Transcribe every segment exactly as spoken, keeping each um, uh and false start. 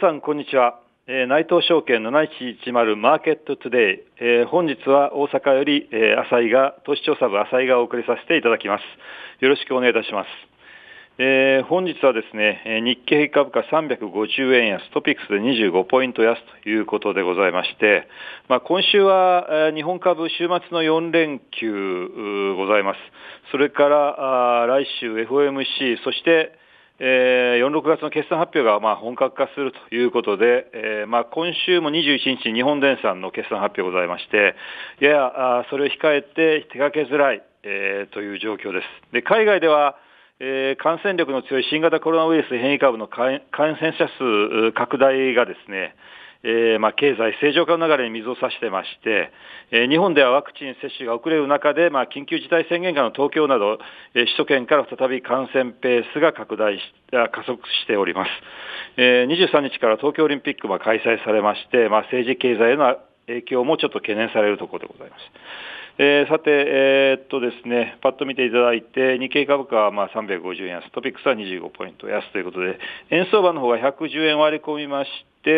さんこんにちは、えー、内藤証券なないちいちまるマーケットトゥデイ、えー、本日は大阪より、えー、浅井が投資調査部浅井がお送りさせていただきます。よろしくお願いいたします。えー、本日はですね、日経平均株価さんびゃくごじゅうえん安、トピックスでにじゅうごポイント安ということでございまして、まあ、今週は、えー、日本株週末のよん連休ございます。それからあ来週 エフオーエムシー、そしてえー、よん、ろくがつの決算発表がまあ本格化するということで、えーまあ、今週もにじゅういちにちに日本電産の決算発表ございまして、ややあそれを控えて手がけづらい、えー、という状況です。で、海外では、えー、感染力の強い新型コロナウイルス変異株の感染者数拡大がですね、えーまあ、経済正常化の流れに水を差してまして、えー、日本ではワクチン接種が遅れる中で、まあ、緊急事態宣言下の東京など、えー、首都圏から再び感染ペースが拡大し加速しております。えー、にじゅうさんにちから東京オリンピックが開催されまして、まあ、政治経済への影響もちょっと懸念されるところでございます。えー、さて、えー、っとですね、パッと見ていただいて、日経株価はまあさんびゃくごじゅうえん安、トピックスはにじゅうごポイント安ということで、円相場の方はひゃくじゅうえん割り込みまして、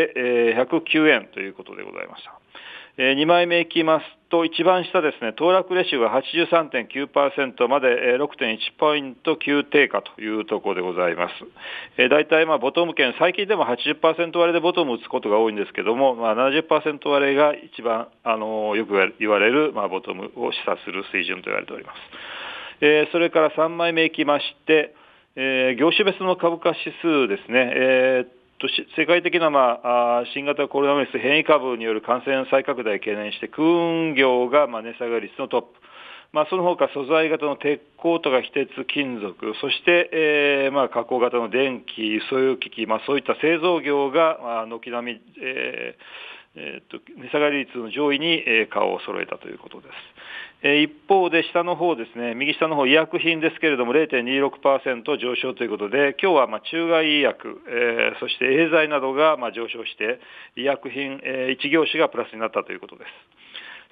えー、ひゃくきゅうえんということでございました。えー、にまいめいきますと、一番下ですね、騰落レシオが はちじゅうさんてんきゅうパーセント まで、えー、ろくてんいちポイント急低下というところでございます。えー、大体まあボトム圏、最近でも はちじゅっパーセント 割れでボトムを打つことが多いんですけども、まあ、ななじゅっパーセント 割れが一番、あのー、よく言われる、まあ、ボトムを示唆する水準と言われております。えー、それからさんまいめいきまして、えー、業種別の株価指数ですね、えー世界的な、まあ、新型コロナウイルス変異株による感染再拡大を懸念して空運業が、まあ、値下がり率のトップ、まあ、その他素材型の鉄鋼とか非鉄金属、そして、えーまあ、加工型の電気、輸送機器、まあ、そういった製造業が、まあ、軒並み、えーえー、と値下がり率の上位に、えー、顔を揃えたということです。えー、一方で下の方ですね、右下の方医薬品ですけれども れいてんにじゅうろくパーセント 上昇ということで、今日はまあ中外医薬、えー、そしてエーザイなどがまあ上昇して医薬品、えー、一業種がプラスになったということです。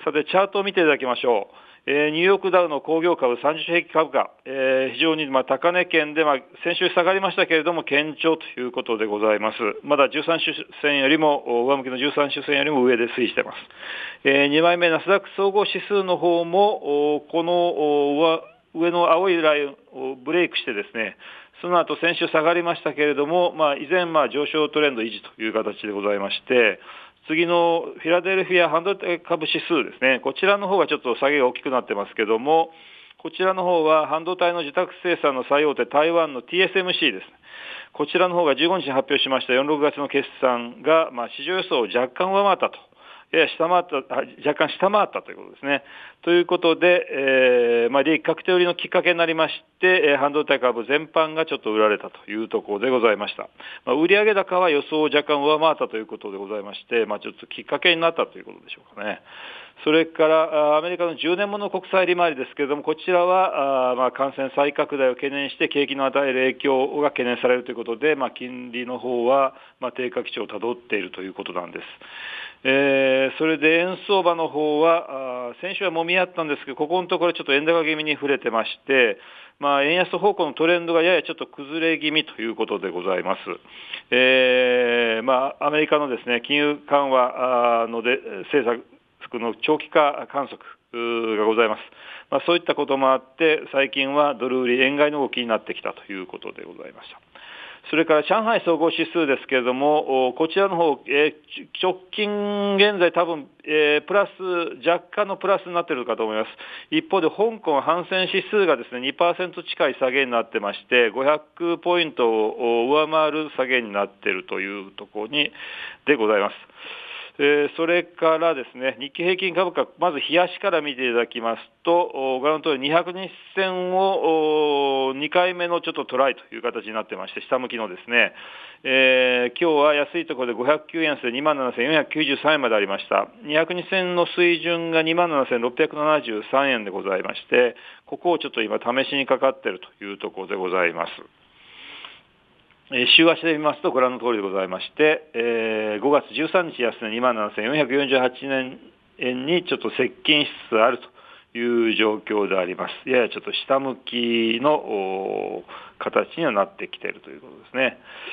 さてチャートを見ていただきましょう。えー、ニューヨークダウの工業株さんじゅう種平均株価、えー、非常にまあ高値圏で、まあ、先週下がりましたけれども堅調ということでございます。まだじゅうさん種線よりも上向きのじゅうさん種線よりも上で推移しています。えー、にまいめナスダック総合指数の方もこの上の青いラインをブレイクしてですね、その後先週下がりましたけれども、まあ、依然まあ上昇トレンド維持という形でございまして、次のフィラデルフィア半導体株指数ですね、こちらの方がちょっと下げが大きくなってますけども、こちらの方は半導体の受託生産の最大手台湾の ティーエスエムシー です。こちらの方がじゅうごにちに発表しましたよん、ろくがつの決算が、まあ、市場予想を若干上回ったと。やや下回った、若干下回ったということですね。ということで、えーまあ、利益確定売りのきっかけになりまして、えー、半導体株全般がちょっと売られたというところでございました。まあ、売上高は予想を若干上回ったということでございまして、まあ、ちょっときっかけになったということでしょうかね。それからアメリカのじゅうねんもの国債利回りですけれども、こちらはあ、まあ、感染再拡大を懸念して景気の与える影響が懸念されるということで、まあ、金利の方は、まあ、低下基調をたどっているということなんです。えー、それで円相場の方はあ先週はもみ合ったんですけど、ここのところちょっと円高気味に触れてまして、まあ、円安方向のトレンドがややちょっと崩れ気味ということでございます。えーまあ、アメリカのですね金融緩和ので政策の長期化観測がございます。まあ、そういったこともあって最近はドル売り円買いの動きになってきたということでございました。それから上海総合指数ですけれども、こちらの方、えー、直近現在多分、えー、プラス、若干のプラスになっているかと思います。一方で香港ハンセン指数がですね、にパーセント近い下げになってまして、ごひゃくポイントを上回る下げになっているというところにでございます。えー、それからですね、日経平均株価、まず日足から見ていただきますと、ご覧の通りにひゃくにち線をにかいめのちょっとトライという形になってまして、下向きのですね、えー、今日は安いところでごひゃくきゅうえん安で にまんななせんよんひゃくきゅうじゅうさんえんまでありました。にひゃくにち線の水準が にまんななせんろっぴゃくななじゅうさんえんでございまして、ここをちょっと今試しにかかっているというところでございます。週足で見ますとご覧の通りでございまして、えー、ごがつじゅうさんにち安値 にまんななせんよんひゃくよんじゅうはちえんにちょっと接近しつつあるという状況であります。ややちょっと下向きの形にはなってきているということですね。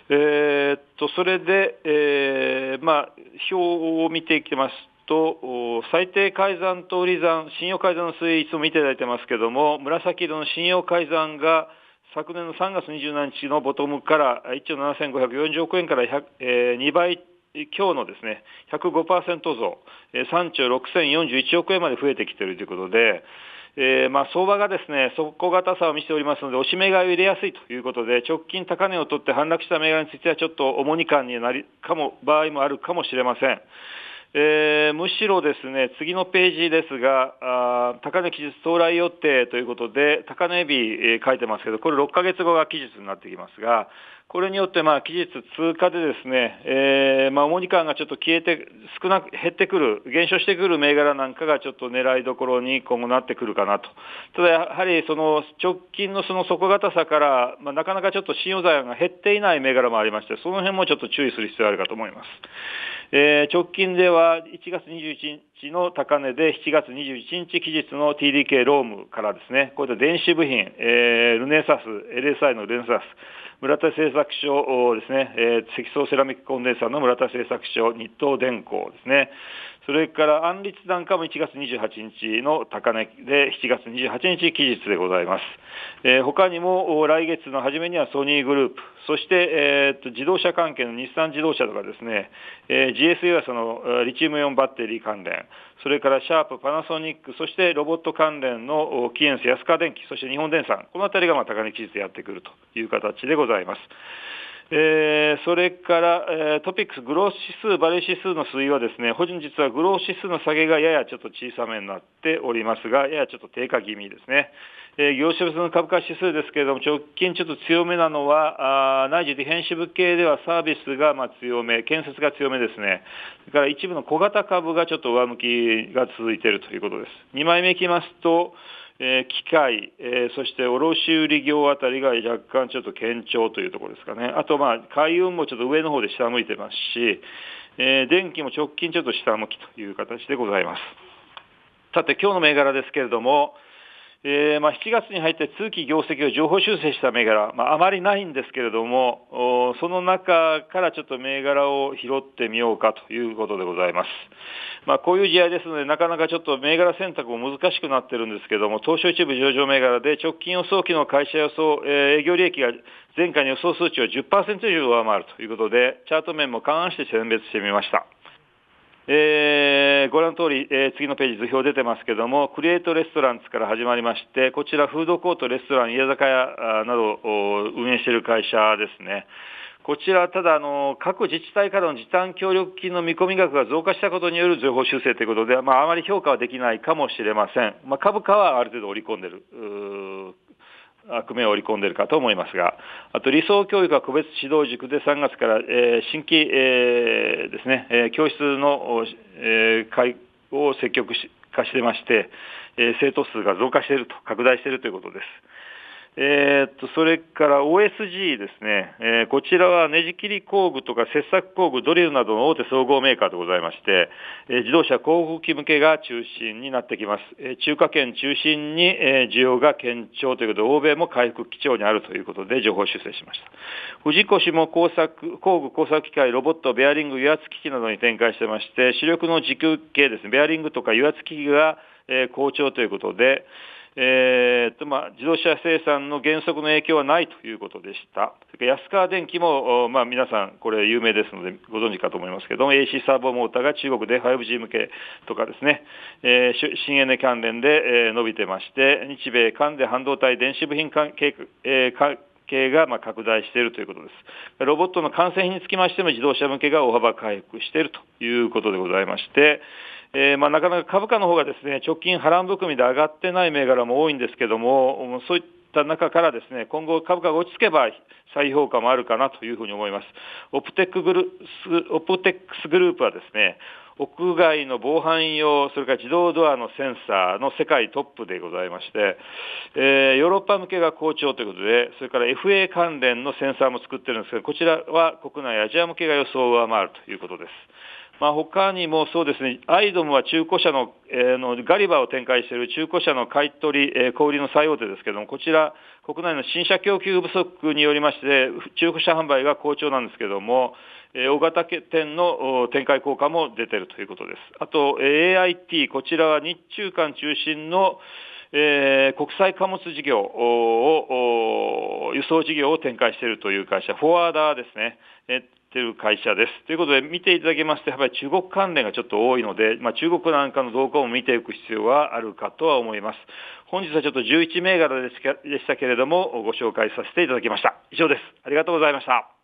えーっとそれで、えーまあ、表を見ていきますと、最低改ざんと売り算、信用改ざんの推移いつも見ていただいてますけども、紫色の信用改ざんが昨年のさんがつにじゅうしちにちのボトムからいっちょうななせんごひゃくよんじゅうおくえんから、えー、にばい強のですね ひゃくごパーセント 増、さんちょうろくせんよんじゅういちおくえんまで増えてきているということで、えーまあ、相場がですね底堅さを見せておりますので、押し銘柄を入れやすいということで、直近高値を取って反落した銘柄についてはちょっと重荷感になるかも場合もあるかもしれません。えー、むしろですね、次のページですが、あ高値期日到来予定ということで、高値日、えー、書いてますけど、これろっかげつごが期日になってきますが、これによってまあ期日通過でですね、えー、まあ重荷感がちょっと消えて、少なく減ってくる、減少してくる銘柄なんかがちょっと狙いどころに今後なってくるかなと。ただやはりその直近のその底堅さから、まあ、なかなかちょっと信用財が減っていない銘柄もありまして、その辺もちょっと注意する必要があるかと思います。えー、直近ではいちがつにじゅういちにちの高値でしちがつにじゅういちにち期日の ティーディーケー ロームからですね、こういった電子部品、えー、ルネサス、エルエスアイ のルネサス、村田製作所ですね、えー、積層セラミックコンデンサーの村田製作所、日東電工ですね、それから安立なんかもいちがつにじゅうはちにちの高値でしちがつにじゅうはちにち期日でございます。えー、他にも来月の初めにはソニーグループ、そして、えー、っと自動車関係の日産自動車とかですね、えー、ジーエスユー はそのリチウムイオンバッテリー関連、それからシャープ、パナソニック、そしてロボット関連のキエンス、安川電機、そして日本電産、このあたりがまあ高値期日でやってくるという形でございます。えー、それから、えー、トピックスグロース指数、バレー指数の推移はですね、本日はグロース指数の下げがややちょっと小さめになっておりますが、ややちょっと低下気味ですね。えー、業種別の株価指数ですけれども、直近ちょっと強めなのは、あ内需ディフェンシブ系ではサービスがまあ強め、建設が強めですね。それから一部の小型株がちょっと上向きが続いているということです。にまいめいきますと、えー、機械、えー、そして卸売業あたりが若干ちょっと堅調というところですかね。あと、まあ、海運もちょっと上の方で下向いてますし、えー、電気も直近ちょっと下向きという形でございます。さて、今日の銘柄ですけれども、えーまあ、しちがつに入って通期業績を上方修正した銘柄、まあ、あまりないんですけれども、その中からちょっと銘柄を拾ってみようかということでございます。まあ、こういう試合ですので、なかなかちょっと銘柄選択も難しくなってるんですけれども、東証一部上場銘柄で直近予想期の会社予想、えー、営業利益が前回の予想数値を じゅっパーセント 以上上回るということで、チャート面も勘案して選別してみました。えー、ご覧の通り、えー、次のページ図表出てますけども、クリエイトレストランズから始まりまして、こちらフードコート、レストラン、家酒屋などを運営している会社ですね。こちら、ただあの、各自治体からの時短協力金の見込み額が増加したことによる情報修正ということで、まあ、あまり評価はできないかもしれません。まあ、株価はある程度織り込んでいる。悪名を織り込んでいるかと思いますが、あと理想教育は個別指導塾でさんがつから、えー、新規、えー、ですね、えー、教室の、えー、会を積極化してまして、えー、生徒数が増加していると、拡大しているということです。えー、っとそれから オーエスジー ですね、えー、こちらはネジ切り工具とか切削工具、ドリルなどの大手総合メーカーでございまして、えー、自動車広告機向けが中心になってきます。えー、中華圏中心に、えー、需要が堅調ということで、欧米も回復基調にあるということで情報修正しました。富士越も工作工具、工作機械、ロボット、ベアリング、油圧機器などに展開してまして、主力の軸系ですね、ベアリングとか油圧機器が、えー、好調ということで、えーとまあ、自動車生産の減速の影響はないということでした。それから安川電機も、まあ、皆さんこれ有名ですのでご存知かと思いますけども、 エーシー サーボモーターが中国で ファイブジー 向けとかですね、えー、新エネ関連で、えー、伸びてまして、日米韓で半導体電子部品関係、えー系がまあ拡大しているということです。ロボットの完成品につきましても自動車向けが大幅回復しているということでございまして、えー、まあなかなか株価の方がですね、直近波乱含みで上がってない銘柄も多いんですけども、そういった中からですね、今後株価が落ち着けば再評価もあるかなというふうに思います。オプテックグルオプテックスグループはですね、屋外の防犯用、それから自動ドアのセンサーの世界トップでございまして、えー、ヨーロッパ向けが好調ということで、それから エフエー 関連のセンサーも作ってるんですけど、こちらは国内アジア向けが予想を上回るということです。 まあ、他にもそうですね、アイドムは中古車の、えー、のガリバーを展開している中古車の買い取り、えー、小売りの最大手ですけれども、こちら、国内の新車供給不足によりまして、中古車販売が好調なんですけれども、えー、大型店の展開効果も出ているということです。あと、エーアイティー、こちらは日中間中心のえー、国際貨物事業を、輸送事業を展開しているという会社、フォワーダーですね、えっていう会社です。ということで、見ていただきますと、やっぱり中国関連がちょっと多いので、まあ、中国なんかの動向も見ていく必要はあるかとは思います。本日はちょっとじゅういち銘柄でしたけれども、ご紹介させていただきました。以上です。ありがとうございました。